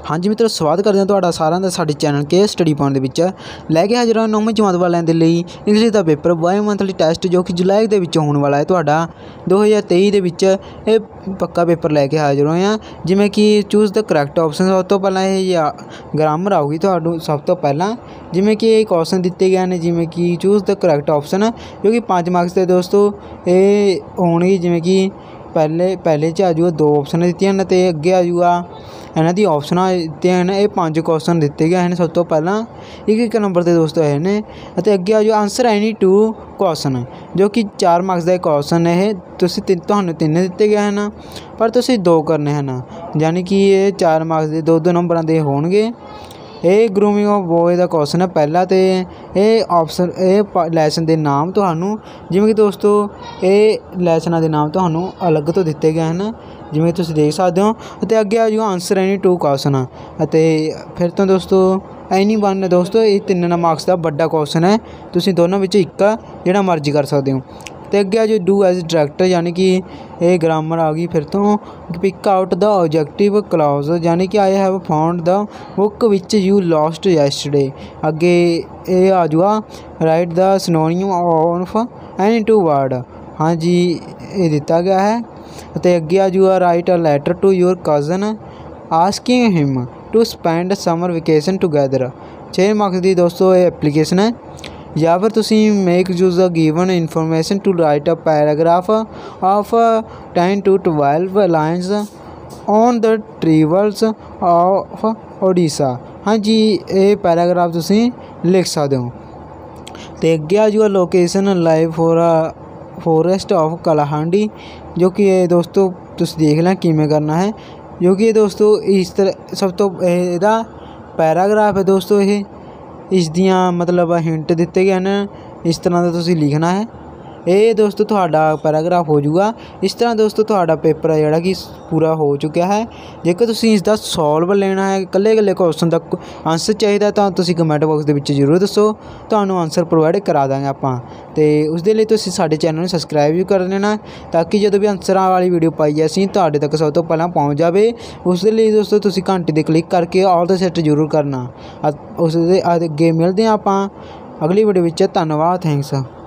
हाँ जी मित्रों, स्वागत करते हैं तुहाडा सारिਆਂ ਦਾ ਸਾਡੇ चैनल के स्टडी पॉइंट ਦੇ ਵਿੱਚ ਲੈ ਕੇ ਹਾਜ਼ਰ ਹਾਂ 9ਵੀਂ ਜਮਾਤ ਵਾਲਿਆਂ ਦੇ ਲਈ ਇੰਗਲਿਸ਼ ਦਾ ਪੇਪਰ ਬਾਈ ਮੰਥਲੀ ਟੈਸਟ ਜੋ ਕਿ ਜੁਲਾਈ ਦੇ ਵਿੱਚ ਹੋਣ ਵਾਲਾ ਹੈ ਤੁਹਾਡਾ 2023 ਦੇ ਵਿੱਚ। ਇਹ ਪੱਕਾ ਪੇਪਰ ਲੈ ਕੇ ਹਾਜ਼ਰ ਹੋਏ ਹਾਂ। ਜਿਵੇਂ ਕਿ ਚੂਜ਼ ਦ ਕਰੈਕਟ ਆਪਸ਼ਨ, ਸਭ ਤੋਂ ਪਹਿਲਾਂ ਇਹ ਗ੍ਰਾਮਰ ਆਊਗੀ ਤੁਹਾਨੂੰ ਸਭ ਤੋਂ ਪਹਿਲਾਂ। ਜਿਵੇਂ ਕਿ ਇਹ ਕੁਐਸਚਨ ਦਿੱਤੇ ਗਏ ਨੇ, ਜਿਵੇਂ ਕਿ ਚੂਜ਼ ਦ ਕਰੈਕਟ ਆਪਸ਼ਨ ਜੋ कि 5 ਮਾਰਕਸ ਦੇ ਦੋਸਤੋ ਇਹ ਹੋਣਗੇ। ਜਿਵੇਂ ਕਿ ਪਹਿਲੇ 'ਚ ਆ ਜੂਗਾ 2 ਆਪਸ਼ਨ ਦਿੱਤੀਆਂ ਨੇ ਅਤੇ ਅੱਗੇ ਆ ਜੂਗਾ ਇਹਨਾਂ ਦੀ ਆਪਸ਼ਨਾਂ ਦਿੱਤੀਆਂ ਹਨ। ਇਹ 5 ਕੁਐਸਚਨ ਦਿੱਤੇ ਗਏ ਹਨ। ਸਭ ਤੋਂ ਪਹਿਲਾਂ ਇੱਕ ਨੰਬਰ 'ਤੇ ਦੋਸਤੋ ਇਹ ਨੇ ਅਤੇ ਅੱਗੇ ਆ ਜਾਓ ਆਂਸਰ ਐਨੀ 2 ਕੁਐਸਚਨ ਜੋ ਕਿ 4 ਮਾਰਕਸ ਦਾ ਕੁਐਸਚਨ ਇਹ ਤੁਹਾਨੂੰ 3 ਦਿੱਤੇ ਗਏ ਹਨ ਪਰ ਤੁਸੀਂ 2 ਕਰਨੇ ਹਨ, ਯਾਨੀ ਕਿ ਇਹ 4 ਮਾਰਕਸ ਦੇ 2 ਨੰਬਰਾਂ ਦੇ ਹੋਣਗੇ। ਇਹ ਗਰੂਮਿੰਗ ਆਫ ਬॉय ਦਾ ਕੁਐਸਚਨ ਹੈ ਪਹਿਲਾ, ਅਤੇ ਇਹ ਆਪਸ਼ਨ ਇਹ ਲੈਸਨ ਦੇ ਨਾਮ ਤੁਹਾਨੂੰ ਜਿਵੇਂ ਕਿ ਦੋਸਤੋ ਇਹ ਲੈਸਨਾਂ ਦੇ ਨਾਮ ਤੁਹਾਨੂੰ ਅਲੱਗ ਤੋਂ ਦਿੱਤੇ ਗਏ ਹਨ, ਜਿਵੇਂ ਤੁਸੀਂ ਦੇਖ ਸਕਦੇ ਹੋ। ਅਤੇ ਅੱਗੇ ਆ ਜਾਊਗਾ ਆਂਸਰ ਐਨੀ 2 ਕੁਐਸਚਨ, ਅਤੇ ਫਿਰ ਤੋਂ ਦੋਸਤੋ ਐਨੀ 1 ਦੋਸਤੋ ਇਹ 3 ਮਾਰਕਸ ਦਾ ਵੱਡਾ ਕੁਐਸਚਨ ਹੈ। ਤੁਸੀਂ ਦੋਨੋਂ ਵਿੱਚ ਇੱਕ ਜਿਹੜਾ ਮਰਜ਼ੀ ਕਰ ਸਕਦੇ ਹੋ। ਅਤੇ ਅੱਗੇ ਆ ਜੋ ਡੂ ਐਜ਼ ਡਾਇਰੈਕਟਰ, ਯਾਨੀ ਕਿ ਇਹ ਗ੍ਰਾਮਰ ਆ ਗਈ। ਫਿਰ ਤੋਂ pick out the objective clause, ਯਾਨੀ ਕਿ I have found the book which you lost yesterday. ਅੱਗੇ ਇਹ ਆ ਜੂਗਾ write the synonym of any 2 word. ਹਾਂਜੀ ਇਹ ਦਿੱਤਾ ਗਿਆ ਹੈ। ਅਤੇ ਅੱਗੇ ਆ ਜੂਗਾ write a letter to your cousin asking him to spend summer vacation together. 6 marks ਦੀ ਦੋਸਤੋ ਇਹ ਐਪਲੀਕੇਸ਼ਨ ਹੈ। ਜਾਂ ਫਿਰ ਤੁਸੀਂ make use the given information to write a paragraph of 10 to 12 lines on the travels of Odisha. ਹਾਂਜੀ ਇਹ paragraph ਤੁਸੀਂ ਲਿਖ ਸਕਦੇ ਹੋ। ਅਤੇ ਅੱਗੇ ਆ ਜੂਗਾ location live forest of Kalahandi, ਜੋ ਕਿ ਇਹ ਦੋਸਤੋ ਤੁਸੀਂ ਦੇਖ ਲੈਂ ਕਿਵੇਂ ਕਰਨਾ ਹੈ। ਜੋ ਕਿ ਇਹ ਦੋਸਤੋ ਇਸ ਤਰ੍ਹਾਂ ਸਭ ਤੋਂ ਇਹਦਾ ਪੈਰਾਗ੍ਰਾਫ ਹੈ ਦੋਸਤੋ। ਇਹ ਇਸ ਦੀਆਂ ਮਤਲਬ ਹਿੰਟ ਦਿੱਤੇ ਗਏ ਹਨ, ਇਸ ਤਰ੍ਹਾਂ ਦਾ ਤੁਸੀਂ ਲਿਖਣਾ ਹੈ। ਇਹ ਦੋਸਤੋ ਤੁਹਾਡਾ ਪੈਰਾਗ੍ਰਾਫ ਹੋ ਜਾਊਗਾ। ਇਸ ਤਰ੍ਹਾਂ ਦੋਸਤੋ ਤੁਹਾਡਾ ਪੇਪਰ ਹੈ ਜਿਹੜਾ ਕਿ ਪੂਰਾ ਹੋ ਚੁੱਕਿਆ ਹੈ। ਜੇਕਰ ਤੁਸੀਂ ਇਸ ਦਾ ਸੋਲਵ ਲੈਣਾ ਹੈ, ਇਕੱਲੇ ਕੁਐਸਚਨ ਦਾ ਆਂਸਰ ਚਾਹੀਦਾ ਤਾਂ ਤੁਸੀਂ ਕਮੈਂਟ ਬਾਕਸ ਦੇ ਵਿੱਚ ਜ਼ਰੂਰ ਦੱਸੋ, ਤੁਹਾਨੂੰ ਆਂਸਰ ਪ੍ਰੋਵਾਈਡ ਕਰਾ ਦਾਂਗੇ ਆਪਾਂ। ਅਤੇ ਉਸ ਦੇ ਲਈ ਤੁਸੀਂ ਸਾਡੇ ਚੈਨਲ ਨੂੰ ਸਬਸਕ੍ਰਾਈਬ ਵੀ ਕਰ ਲੈਣਾ ਤਾਂ ਕਿ ਜਦੋਂ ਵੀ ਆਂਸਰਾਂ ਵਾਲੀ ਵੀਡੀਓ ਪਾਈ ਅਸੀਂ ਤੁਹਾਡੇ ਤੱਕ ਸਭ ਤੋਂ ਪਹਿਲਾਂ ਪਹੁੰਚ ਜਾਵੇ। ਉਸ ਦੇ ਲਈ ਦੋਸਤੋ ਤੁਸੀਂ ਘੰਟੀ 'ਤੇ ਕਲਿੱਕ ਕਰਕੇ ਆਲ ਦਾ ਸੈੱਟ ਜ਼ਰੂਰ ਕਰਨਾ। ਉਸ ਦੇ ਅੱਗੇ ਮਿਲਦੇ ਹਾਂ ਆਪਾਂ ਅਗਲੀ ਵੀਡੀਓ ਵਿੱਚ। ਧੰਨਵਾਦ, ਥੈਂਕਸ।